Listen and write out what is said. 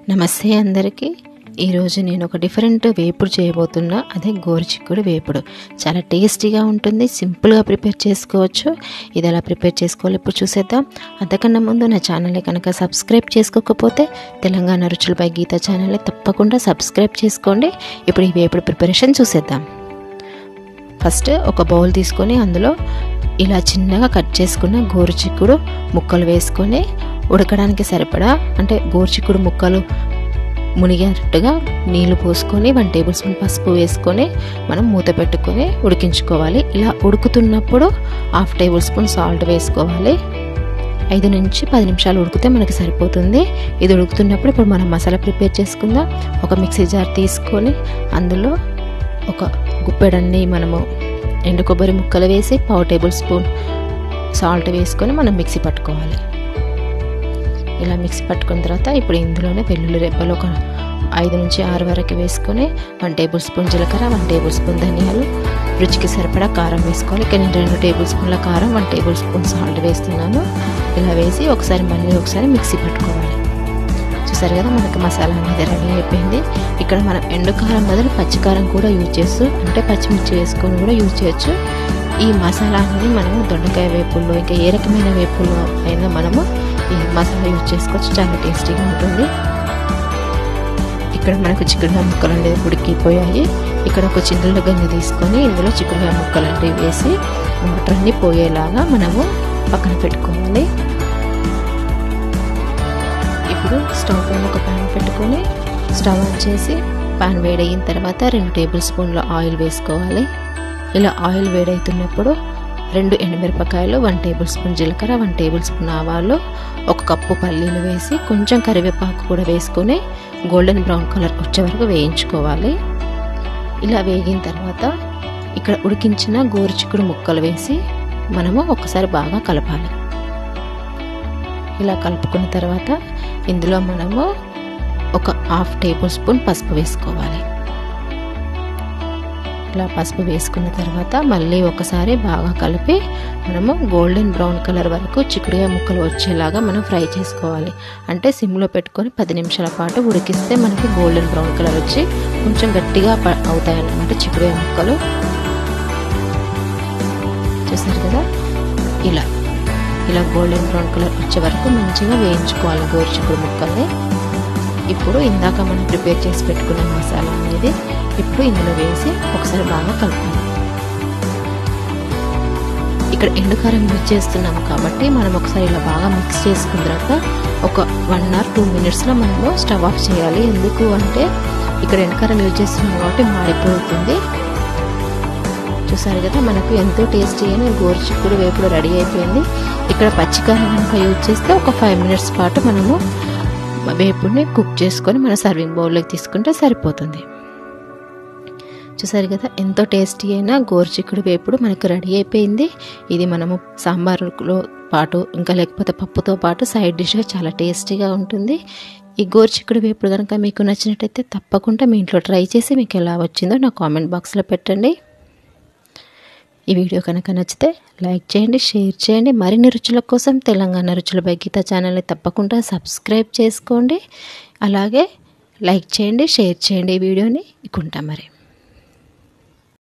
నమస్తే అందరికీ। ఈరోజు నేను ఒక డిఫరెంట్ వేపుడు చేయబోతున్నా। అదే గోరుచిక్కుడు వేపుడు। చాలా టేస్టీగా ఉంటుంది, సింపుల్గా ప్రిపేర్ చేసుకోవచ్చు। ఇది ఎలా ప్రిపేర్ చేసుకోవాలో ఇప్పుడు చూసేద్దాం। అంతకన్నా ముందు నా ఛానల్ని కనుక సబ్స్క్రైబ్ చేసుకోకపోతే తెలంగాణ రుచుల బై గీత ఛానల్ని తప్పకుండా సబ్స్క్రైబ్ చేసుకోండి। ఇప్పుడు ఈ వేపుడు ప్రిపరేషన్ చూసేద్దాం। ఫస్ట్ ఒక బౌల్ తీసుకొని అందులో ఇలా చిన్నగా కట్ చేసుకున్న గోరుచిక్కుడు ముక్కలు వేసుకొని ఉడకడానికి సరిపడా అంటే గోరుచిక్కుడు ముక్కలు మునిగేటట్టుగా నీళ్లు పోసుకొని 1 టేబుల్ స్పూన్ పసుపు వేసుకొని మనం మూత పెట్టుకొని ఉడికించుకోవాలి। ఇలా ఉడుకుతున్నప్పుడు 1/2 టేబుల్ స్పూన్ సాల్ట్ వేసుకోవాలి। 5 నుంచి 10 నిమిషాలు ఉడికితే మనకి సరిపోతుంది। ఇది ఉడుకుతున్నప్పుడు ఇప్పుడు మనం మసాలా ప్రిపేర్ చేసుకుందాం। ఒక మిక్సీ జార్ తీసుకొని అందులో ఒక గుప్పెడన్ని మనము ఎండు కొబ్బరి ముక్కలు వేసి 1/4 టేబుల్ స్పూన్ సాల్ట్ వేసుకొని మనం మిక్సీ పట్టుకోవాలి। ఇలా మిక్సీ పట్టుకున్న తర్వాత ఇప్పుడు ఇందులోనే వెల్లుల్లి రెబ్బలు ఒక 5 నుంచి 6 వరకు వేసుకొని 1 టేబుల్ స్పూన్ జీలకర్ర, 1 టేబుల్ స్పూన్ ధనియాలు, రుచికి సరిపడా కారం వేసుకోవాలి। ఇక్కడ నేను 2 టేబుల్ స్పూన్ల కారం, 1 టేబుల్ స్పూన్ సాల్ట్ వేస్తున్నాను। ఇలా వేసి ఒకసారి మిక్సీ పట్టుకోవాలి। చూసారు కదా మనకి మసాలా అనేది రెడీ అయిపోయింది। ఇక్కడ మనం ఎండు కారం బదులు పచ్చికారం కూడా యూజ్ చేస్తూ అంటే పచ్చిమిర్చి వేసుకొని కూడా యూజ్ చేయొచ్చు। ఈ మసాలా అనేది మనము దొండకాయ వేపుల్లో ఇంకా ఏ రకమైన వేపుల్లో అయినా మనము ఈ మసాలా యూజ్ చేసుకోవచ్చు, చాలా టేస్టీగా ఉంటుంది। ఇక్కడ మనకు చిక్కుడుకాయ ముక్కలు అనేవి ఉడికిపోయాయి। ఇక్కడ ఒక చిన్న గంజి తీసుకొని ఇందులో చిక్కుడుకాయ ముక్కలు అనేవి వేసి వాటర్ అన్ని పోయేలాగా మనము పక్కన పెట్టుకోవాలి। ఇప్పుడు స్టవ్ పైన ఒక ప్యాన్ పెట్టుకొని స్టవ్ ఆన్ చేసి ప్యాన్ వేడయిన తర్వాత 2 టేబుల్ స్పూన్ల ఆయిల్ వేసుకోవాలి। ఇలా ఆయిల్ వేడవుతున్నప్పుడు 2 ఎండుమిరపకాయలు, 1 టేబుల్ స్పూన్ జీలకర్ర, 1 టేబుల్ స్పూన్ ఆవాలు, 1 కప్పు పల్లీలు వేసి కొంచెం కరివేపాకు కూడా వేసుకొని గోల్డెన్ బ్రౌన్ కలర్ వచ్చే వరకు వేయించుకోవాలి। ఇలా వేగిన తర్వాత ఇక్కడ ఉడికించిన గోరుచిక్కుడు ముక్కలు వేసి మనము ఒకసారి బాగా కలపాలి। ఇలా కలుపుకున్న తర్వాత ఇందులో మనము ఒక 1/2 టేబుల్ స్పూన్ పసుపు వేసుకోవాలి। ఇలా పసుపు వేసుకున్న తర్వాత మళ్ళీ ఒకసారి బాగా కలిపి మనము గోల్డెన్ బ్రౌన్ కలర్ వరకు చిక్కుడుకాయ ముక్కలు వచ్చేలాగా మనం ఫ్రై చేసుకోవాలి। అంటే సిమ్లో పెట్టుకొని 10 నిమిషాల పాటు ఉడికిస్తే మనకి గోల్డెన్ బ్రౌన్ కలర్ వచ్చి కొంచెం గట్టిగా అవుతాయి అన్నమాట చిక్కుడుకాయ ముక్కలు। చూసారు కదా ఇలా గోల్డెన్ బ్రౌన్ కలర్ వచ్చే వరకు మంచిగా వేయించుకోవాలి గోరుచిక్కుడు ముక్కల్ని। ఇప్పుడు ఇందాక మనం ప్రిపేర్ చేసి పెట్టుకున్న మసాలా అనేది ఇప్పుడు ఇందులో వేసి ఒకసారి బాగా కలపాలి। ఇక్కడ ఎండుకారం యూజ్ చేస్తున్నాము కాబట్టి మనం ఒకసారి ఇలా బాగా మిక్స్ చేసుకున్న తర్వాత ఒక 1 or 2 మినిట్స్లో మనము స్టవ్ ఆఫ్ చేయాలి। ఎందుకు అంటే ఇక్కడ ఎండుకారం యూజ్ చేస్తున్నాం కాబట్టి మాడిపోతుంది। చూసారు కదా మనకు ఎంతో టేస్టీ అయిన గోరుచిక్కుడు వేపుడు రెడీ అయిపోయింది। ఇక్కడ పచ్చికారం కనుక యూజ్ చేస్తే ఒక 5 మినిట్స్ పాటు మనము వేపుడిని కుక్ చేసుకొని మన సర్వింగ్ బౌల్లోకి తీసుకుంటే సరిపోతుంది। చూసారు కదా ఎంతో టేస్టీ అయిన గోరుచిక్కుడు వేపుడు మనకు రెడీ అయిపోయింది। ఇది మనము సాంబార్లో పాటు ఇంకా లేకపోతే పప్పుతో పాటు సైడ్ డిష్గా చాలా టేస్టీగా ఉంటుంది। ఈ గోరుచిక్కుడు వేపుడు కనుక మీకు నచ్చినట్టయితే తప్పకుండా మీ ఇంట్లో ట్రై చేసి మీకు ఎలా వచ్చిందో నా కామెంట్ బాక్స్లో పెట్టండి। ఈ వీడియో కనుక నచ్చితే లైక్ చేయండి, షేర్ చేయండి। మరిన్ని రుచుల కోసం తెలంగాణ రుచుల బై గీత ఛానల్ని తప్పకుండా సబ్స్క్రైబ్ చేసుకోండి। అలాగే లైక్ చేయండి, షేర్ చేయండి ఈ వీడియోని। ఇకుంటా మరి।